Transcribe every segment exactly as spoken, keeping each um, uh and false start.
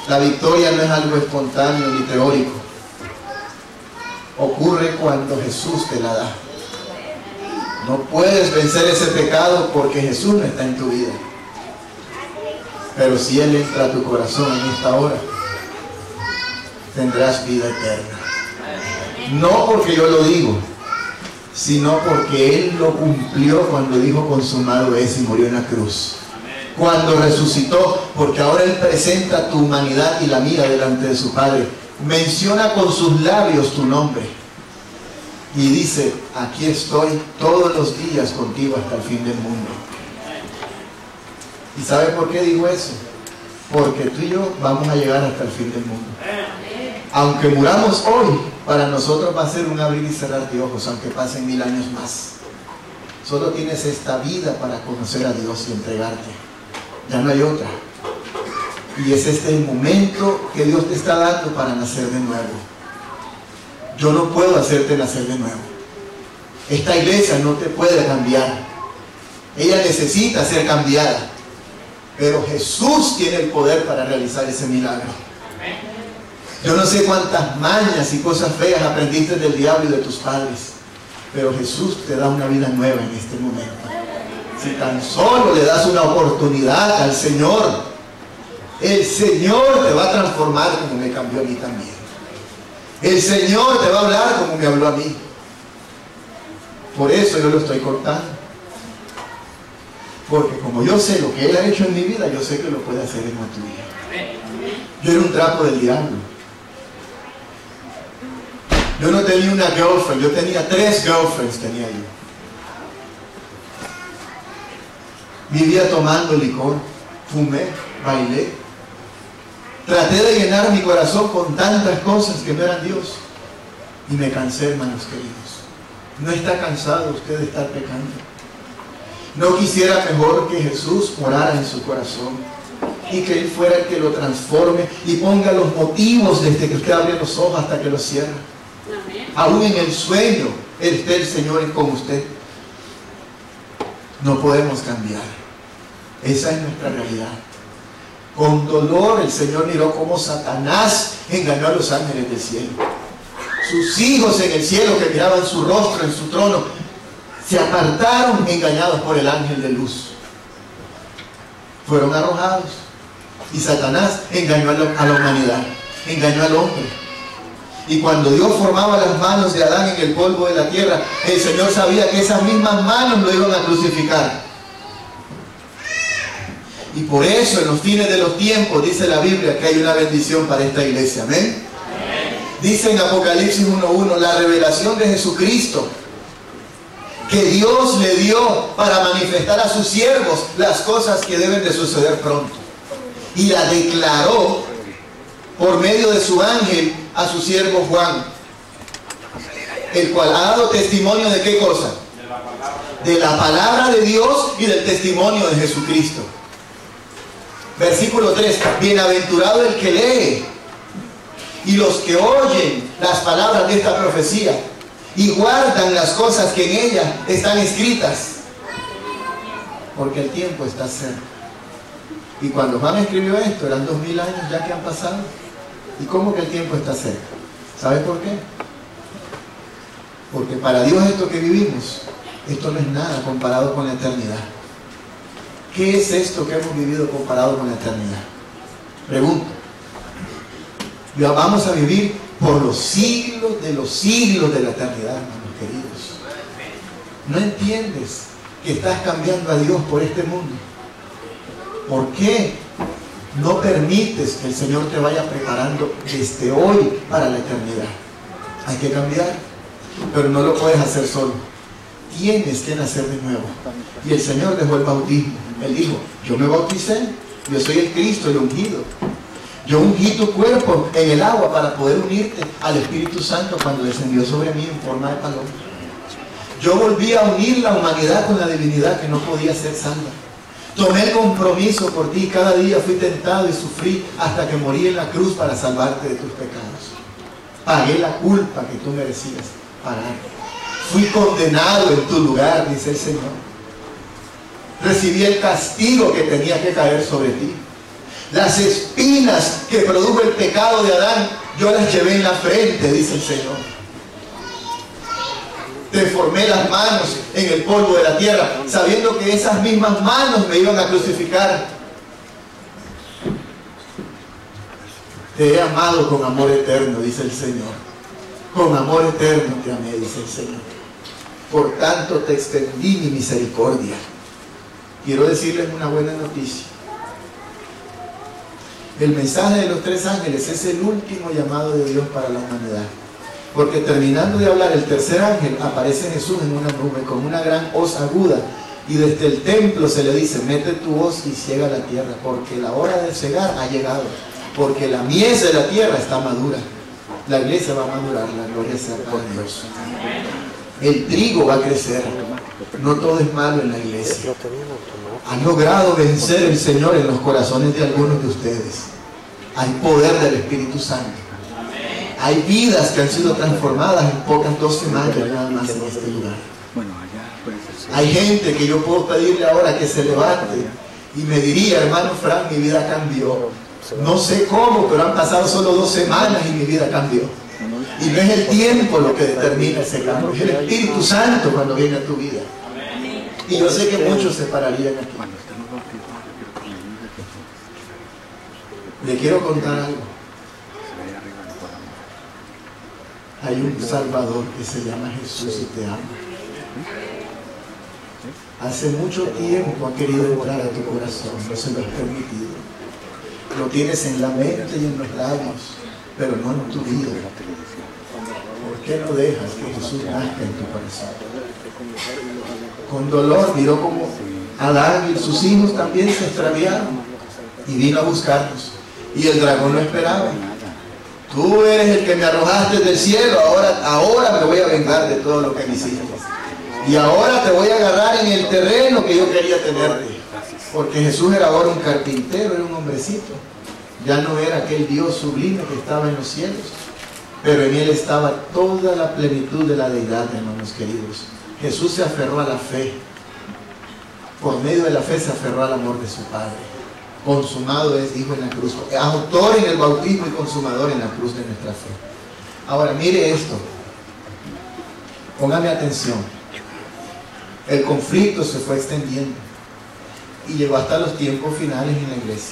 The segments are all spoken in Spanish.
La victoria no es algo espontáneo ni teórico. Ocurre cuando Jesús te la da. No puedes vencer ese pecado porque Jesús no está en tu vida. Pero si Él entra a tu corazón en esta hora, tendrás vida eterna. No porque yo lo digo, sino porque Él lo cumplió cuando dijo consumado es y murió en la cruz. Cuando resucitó, porque ahora Él presenta tu humanidad y la mía delante de su Padre. Menciona con sus labios tu nombre. Y dice, aquí estoy todos los días contigo hasta el fin del mundo. ¿Y sabe por qué digo eso? Porque tú y yo vamos a llegar hasta el fin del mundo. Aunque muramos hoy, para nosotros va a ser un abrir y cerrar de ojos, aunque pasen mil años más. Solo tienes esta vida para conocer a Dios y entregarte. Ya no hay otra. Y es este el momento que Dios te está dando para nacer de nuevo. Yo no puedo hacerte nacer de nuevo. Esta iglesia no te puede cambiar. Ella necesita ser cambiada. Pero Jesús tiene el poder para realizar ese milagro. Yo no sé cuántas mañas y cosas feas aprendiste del diablo y de tus padres, pero Jesús te da una vida nueva en este momento. Si tan solo le das una oportunidad al Señor, el Señor te va a transformar como me cambió a mí también. El Señor te va a hablar como me habló a mí. Por eso yo lo estoy cortando. Porque como yo sé lo que Él ha hecho en mi vida, yo sé que lo puede hacer en la tuya. Yo era un trapo del diablo. Yo no tenía una girlfriend, yo tenía tres girlfriends, tenía yo. Vivía tomando licor, fumé, bailé. Traté de llenar mi corazón con tantas cosas que no eran Dios. Y me cansé, hermanos queridos. ¿No está cansado usted de estar pecando? ¿No quisiera mejor que Jesús morara en su corazón? Y que Él fuera el que lo transforme y ponga los motivos desde que usted abre los ojos hasta que los cierra. Aún en el sueño, esté el Señor con usted. No podemos cambiar. Esa es nuestra realidad. Con dolor el Señor miró cómo Satanás engañó a los ángeles del cielo. Sus hijos en el cielo que miraban su rostro en su trono se apartaron engañados por el ángel de luz. Fueron arrojados. Y Satanás engañó a la, a la humanidad. Engañó al hombre. Y cuando Dios formaba las manos de Adán en el polvo de la tierra, el Señor sabía que esas mismas manos lo iban a crucificar. Y por eso en los fines de los tiempos dice la Biblia que hay una bendición para esta iglesia. ¿Amén? Amén. Dice en Apocalipsis uno uno, la revelación de Jesucristo que Dios le dio para manifestar a sus siervos las cosas que deben de suceder pronto. Y la declaró por medio de su ángel a su siervo Juan, el cual ha dado testimonio de qué cosa? De la palabra de Dios y del testimonio de Jesucristo. Versículo tres, bienaventurado el que lee y los que oyen las palabras de esta profecía y guardan las cosas que en ella están escritas, porque el tiempo está cerca. Y cuando Juan escribió esto, eran dos mil años ya que han pasado. ¿Y cómo que el tiempo está cerca? ¿Sabes por qué? Porque para Dios esto que vivimos, esto no es nada comparado con la eternidad. ¿Qué es esto que hemos vivido comparado con la eternidad? Pregunto. Vamos a vivir por los siglos de los siglos de la eternidad, hermanos queridos. ¿No entiendes que estás cambiando a Dios por este mundo? ¿Por qué no permites que el Señor te vaya preparando desde hoy para la eternidad? Hay que cambiar, pero no lo puedes hacer solo. Tienes que nacer de nuevo. Y el Señor dejó el bautismo. Él dijo, yo me bauticé, yo soy el Cristo, el ungido. Yo ungí tu cuerpo en el agua para poder unirte al Espíritu Santo cuando descendió sobre mí en forma de paloma. Yo volví a unir la humanidad con la divinidad que no podía ser salva. Tomé el compromiso por ti, cada día fui tentado y sufrí hasta que morí en la cruz para salvarte de tus pecados. Pagué la culpa que tú merecías pagar. Fui condenado en tu lugar, dice el Señor. Recibí el castigo que tenía que caer sobre ti. Las espinas que produjo el pecado de Adán, yo las llevé en la frente, dice el Señor. Te formé las manos en el polvo de la tierra, sabiendo que esas mismas manos me iban a crucificar. Te he amado con amor eterno, dice el Señor. Con amor eterno te amé, dice el Señor. Por tanto te extendí mi misericordia. Quiero decirles una buena noticia. El mensaje de los tres ángeles es el último llamado de Dios para la humanidad. Porque terminando de hablar el tercer ángel, aparece Jesús en una nube con una gran hoz aguda. Y desde el templo se le dice, mete tu hoz y ciega la tierra, porque la hora de cegar ha llegado. Porque la mies de la tierra está madura. La iglesia va a madurar, la gloria sea por Dios. El trigo va a crecer. No todo es malo en la iglesia. Ha logrado vencer el Señor en los corazones de algunos de ustedes. Hay poder del Espíritu Santo. Hay vidas que han sido transformadas en pocas dos semanas nada más en este lugar. Hay gente que yo puedo pedirle ahora que se levante y me diría, hermano Frank, mi vida cambió. No sé cómo, pero han pasado solo dos semanas y mi vida cambió. Y no es el tiempo lo que determina ese cambio, es el Espíritu Santo cuando viene a tu vida. Y yo sé que muchos se pararían aquí. Le quiero contar algo. Hay un Salvador que se llama Jesús y te ama. Hace mucho tiempo ha querido entrar a tu corazón, no se lo has permitido. Lo tienes en la mente y en los labios, pero no en tu vida. ¿Por qué no dejas que Jesús nazca en tu corazón? Con dolor miró como Adán y sus hijos también se extraviaron y vino a buscarlos. Y el dragón lo esperaba. Tú eres el que me arrojaste del cielo, ahora, ahora me voy a vengar de todo lo que me hiciste. Y ahora te voy a agarrar en el terreno que yo quería tenerte. Porque Jesús era ahora un carpintero, era un hombrecito. Ya no era aquel Dios sublime que estaba en los cielos. Pero en él estaba toda la plenitud de la deidad, hermanos queridos. Jesús se aferró a la fe. Por medio de la fe se aferró al amor de su Padre. Consumado es, dijo en la cruz. Autor en el bautismo y consumador en la cruz de nuestra fe. Ahora mire esto. Póngame atención. El conflicto se fue extendiendo y llegó hasta los tiempos finales en la iglesia.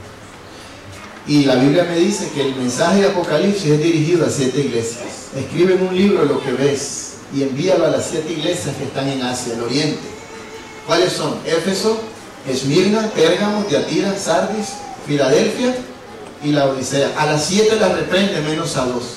Y la Biblia me dice que el mensaje de Apocalipsis es dirigido a siete iglesias. Escribe en un libro lo que ves y envíalo a las siete iglesias que están en Asia, el Oriente. ¿Cuáles son? Éfeso, Esmirna, Pérgamo, Tiatira, Sardis, Filadelfia y la Odisea. A las siete las reprende menos a dos.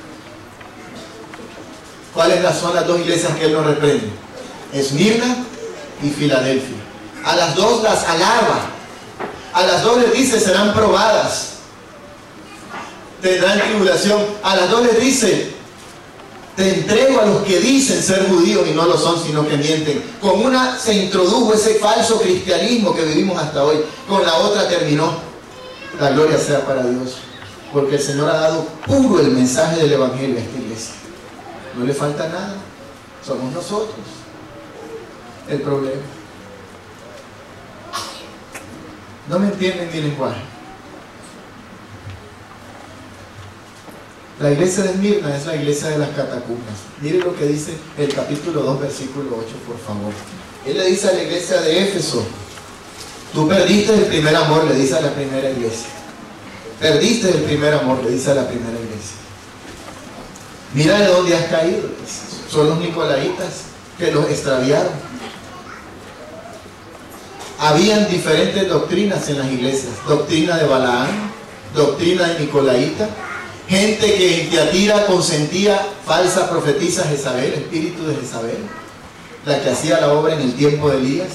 ¿Cuáles son las dos iglesias que él no reprende? Esmirna y Filadelfia. A las dos las alaba. A las dos les dice serán probadas, tendrán tribulación. A las dos les dice te entrego a los que dicen ser judíos y no lo son sino que mienten. Con una se introdujo ese falso cristianismo que vivimos hasta hoy, con la otra terminó. La gloria sea para Dios, porque el Señor ha dado puro el mensaje del evangelio a esta iglesia. No le falta nada, somos nosotros el problema. No me entienden mi lenguaje. La iglesia de Esmirna es la iglesia de las catacumbas. Miren lo que dice el capítulo dos, versículo ocho, por favor. Él le dice a la iglesia de Éfeso, tú perdiste el primer amor, le dice a la primera iglesia. Perdiste el primer amor, le dice a la primera iglesia. Mira de dónde has caído. Son los nicolaitas que los extraviaron. Habían diferentes doctrinas en las iglesias. Doctrina de Balaán, doctrina de Nicolaíta. Gente que en Tiatira consentía falsa profetisa Jezabel, espíritu de Jezabel, la que hacía la obra en el tiempo de Elías.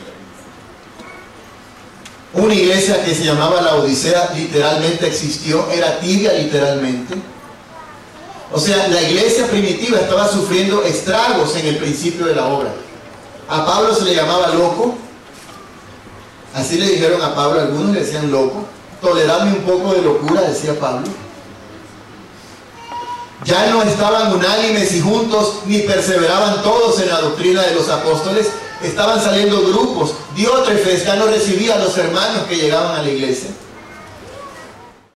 Una iglesia que se llamaba la Odisea literalmente existió, era tibia literalmente. O sea, la iglesia primitiva estaba sufriendo estragos en el principio de la obra. A Pablo se le llamaba loco. Así le dijeron a Pablo, algunos le decían loco. Toleradme un poco de locura, decía Pablo. Ya no estaban unánimes y juntos, ni perseveraban todos en la doctrina de los apóstoles. Estaban saliendo grupos. Diótrefes ya no recibía a los hermanos que llegaban a la iglesia.